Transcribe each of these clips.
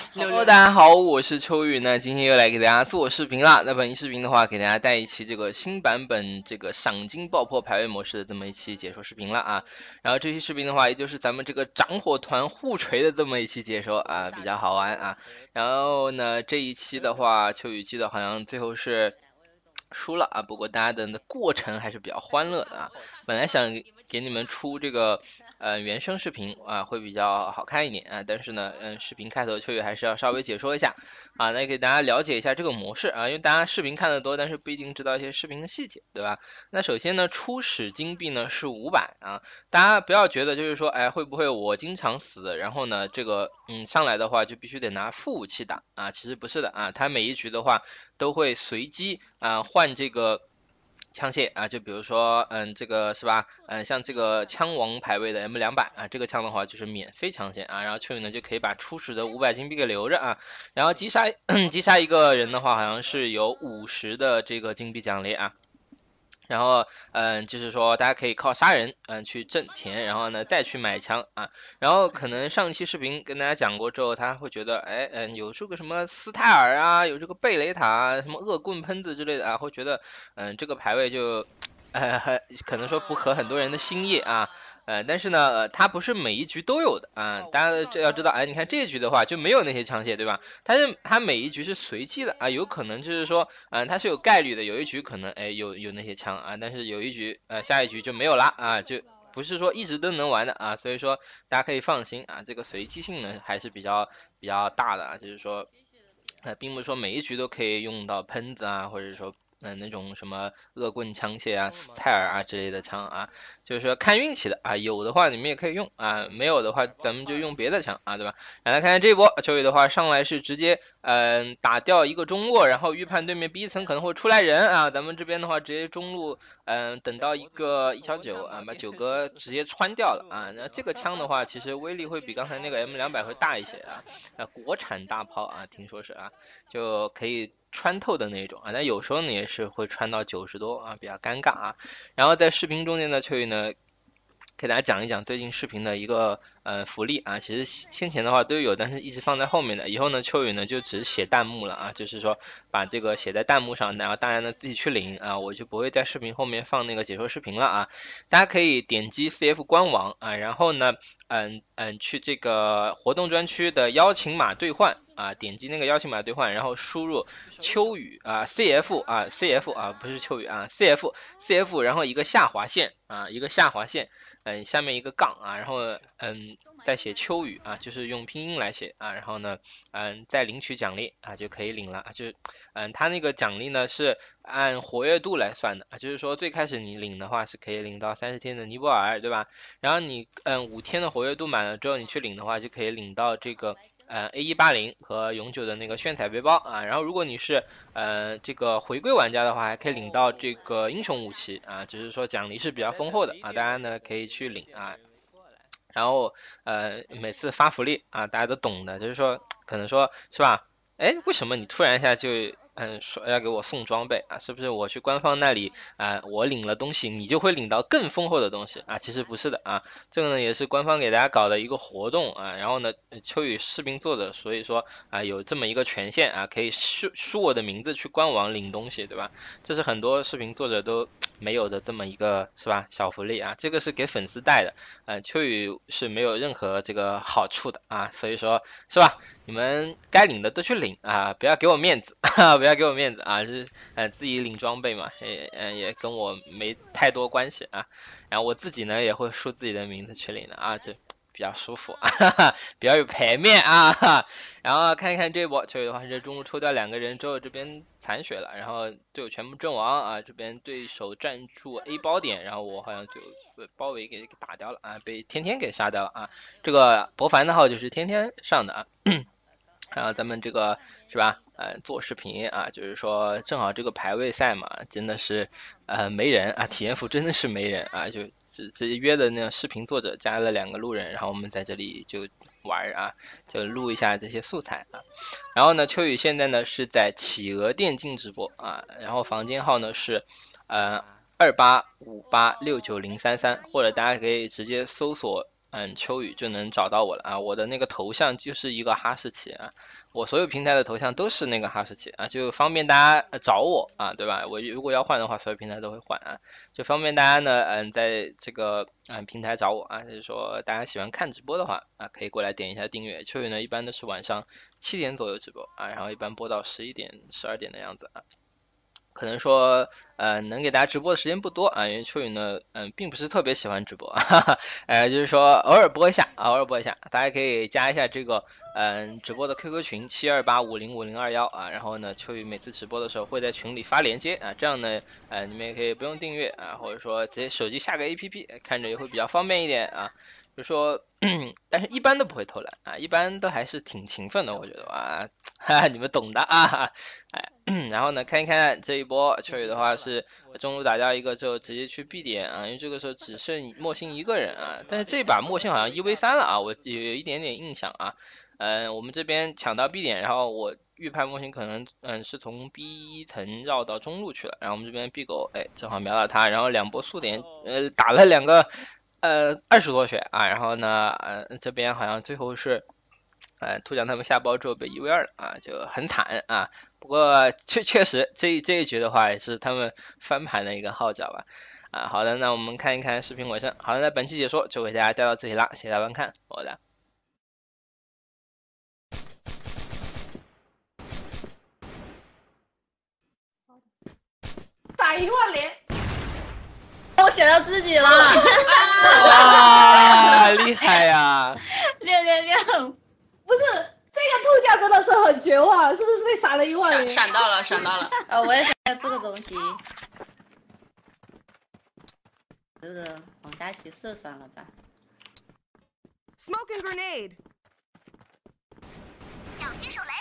Hello，大家好，我是秋雨。那今天又来给大家做视频了。那本期视频的话，给大家带一期这个新版本这个赏金爆破排位模式的这么一期解说视频了啊。然后这期视频的话，也就是咱们这个涨火团互锤的这么一期解说啊，比较好玩啊。然后呢，这一期的话，秋雨记得好像最后是输了啊，不过大家的过程还是比较欢乐的啊。本来想给你们出这个原声视频啊，会比较好看一点啊，但是呢，视频开头秋雨还是要稍微解说一下啊，来给大家了解一下这个模式啊，因为大家视频看得多，但是不一定知道一些视频的细节，对吧？那首先呢，初始金币呢是500啊，大家不要觉得就是说，哎，会不会我经常死，然后呢，这个上来的话就必须得拿副武器打啊，其实不是的啊，它每一局的话都会随机啊换这个。枪械啊，就比如说，这个是吧？像这个枪王排位的 M200啊，这个枪的话就是免费枪械啊，然后秋雨呢就可以把初始的500金币给留着啊，然后击杀击杀一个人的话，好像是有50的这个金币奖励啊。然后，就是说大家可以靠杀人，去挣钱，然后呢再去买枪啊。然后可能上一期视频跟大家讲过之后，他会觉得，哎，有这个什么斯泰尔啊，有这个贝雷塔啊，什么恶棍喷子之类的啊，会觉得，这个排位就，可能说不合很多人的心意啊。但是呢，它不是每一局都有的啊，大家这要知道，哎，你看这一局的话就没有那些枪械，对吧？它每一局是随机的啊，有可能就是说，它是有概率的，有一局可能哎有那些枪啊，但是有一局下一局就没有啦啊，就不是说一直都能玩的啊，所以说大家可以放心啊，这个随机性呢还是比较大的啊，就是说，并不是说每一局都可以用到喷子啊，或者说。那种什么恶棍枪械啊、斯泰尔啊之类的枪啊，就是说看运气的啊，有的话你们也可以用啊，没有的话咱们就用别的枪啊，对吧？来看看这一波，秋雨的话上来是直接打掉一个中路，然后预判对面 B 层可能会出来人啊，咱们这边的话直接中路等到一个1小9啊，把九哥直接穿掉了啊，那这个枪的话其实威力会比刚才那个 M200会大一些啊，国产大炮啊，听说是啊，就可以。穿透的那种啊，但有时候呢也是会穿到90多啊，比较尴尬啊。然后在视频中间呢，秋雨呢给大家讲一讲最近视频的一个福利啊，其实先前的话都有，但是一直放在后面的。以后呢，秋雨呢就只是写弹幕了啊，就是说把这个写在弹幕上，然后大家呢自己去领啊，我就不会在视频后面放那个解说视频了啊。大家可以点击 CF 官网啊，然后呢，去这个活动专区的邀请码兑换啊，点击那个邀请码兑换，然后输入秋雨啊 CF 啊 CF 啊不是秋雨啊 CF，然后一个下划线啊一个下划线。下面一个杠啊，然后再写秋雨啊，就是用拼音来写啊，然后呢，再领取奖励啊，就可以领了啊，就是它那个奖励呢是按活跃度来算的啊，就是说最开始你领的话是可以领到30天的尼泊尔，对吧？然后你5天的活跃度满了之后，你去领的话就可以领到这个。A180和永久的那个炫彩背包啊，然后如果你是这个回归玩家的话，还可以领到这个英雄武器啊，只是说奖励是比较丰厚的啊，大家呢可以去领啊。然后每次发福利啊，大家都懂的，就是说可能说是吧？哎，为什么你突然一下就说要给我送装备啊？是不是我去官方那里我领了东西，你就会领到更丰厚的东西啊？其实不是的啊，这个呢也是官方给大家搞的一个活动啊。然后呢，秋雨视频做的，所以说有这么一个权限啊，可以输我的名字去官网领东西，对吧？这是很多视频作者都没有的这么一个是吧小福利啊，这个是给粉丝带的。秋雨是没有任何这个好处的啊，所以说是吧？你们该领的都去领啊，不要给我面子，不要给我面子啊，就是自己领装备嘛，也跟我没太多关系啊。然后我自己呢也会输自己的名字去领的啊，就比较舒服啊，比较有排面啊。然后看一看这波，秋雨的话是中路抽掉2个人之后，这边残血了，然后队友全部阵亡啊，这边对手站住 A 包点，然后我好像就被包围给打掉了啊，被天天给杀掉了啊。这个博凡的号就是天天上的啊。然后咱们这个是吧？做视频啊，就是说正好这个排位赛嘛，真的是没人啊，体验服真的是没人啊，就直接约的那个视频作者加了2个路人，然后我们在这里就玩啊，就录一下这些素材啊。然后呢，秋雨现在呢是在企鹅电竞直播啊，然后房间号呢是2858690333，或者大家可以直接搜索秋雨就能找到我了啊，我的那个头像就是一个哈士奇啊，我所有平台的头像都是那个哈士奇啊，就方便大家找我啊，对吧？我如果要换的话，所有平台都会换啊，就方便大家呢，在这个平台找我啊，就是说大家喜欢看直播的话啊，可以过来点一下订阅。秋雨呢一般都是晚上7点左右直播啊，然后一般播到11点、12点的样子啊。可能说，能给大家直播的时间不多啊，因为秋雨呢，并不是特别喜欢直播，哈哈，就是说偶尔播一下啊，偶尔播一下，大家可以加一下这个，直播的 QQ 群728505021啊，然后呢，秋雨每次直播的时候会在群里发链接啊，这样呢，你们也可以不用订阅啊，或者说直接手机下个 APP，看着也会比较方便一点啊。就说，但是一般都不会偷懒啊，一般都还是挺勤奋的，我觉得啊，哈哈，你们懂的啊，哎，然后呢，看一看这一波秋雨的话是中路打掉一个之后直接去 B 点啊，因为这个时候只剩莫星一个人啊，但是这把莫星好像1v3了啊，我有一点点印象啊，我们这边抢到 B 点，然后我预判莫星可能是从 B 层绕到中路去了，然后我们这边 B 狗正好瞄到他，然后2波速点打了2个20多血啊，然后呢这边好像最后是兔奖他们下包之后被1v2了啊，就很惨啊。不过确实这一局的话也是他们翻盘的一个号角吧。啊，好的，那我们看一看视频尾声。好的，那本期解说就为大家带到这里啦，谢谢大家观看，我的。 打1万连， 我选到自己了， 哇，厉害呀 ！666， 不是这个兔价真的是很绝望，是不是被闪了1万连？ 闪到了，闪到了。 我也想要这个东西。这个皇家骑士算了吧。 Smoking grenade。 小心手雷。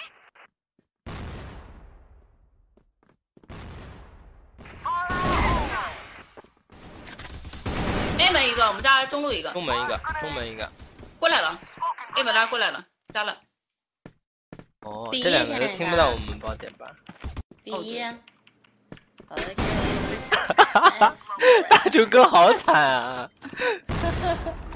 A 门一个，我们家中路一个。 中门一个，中门一个。 过来了 ，A 门拉过来了，加了。 哦，这2个都听不到我们爆点吧 ？B。好的。 大猪哥好惨啊！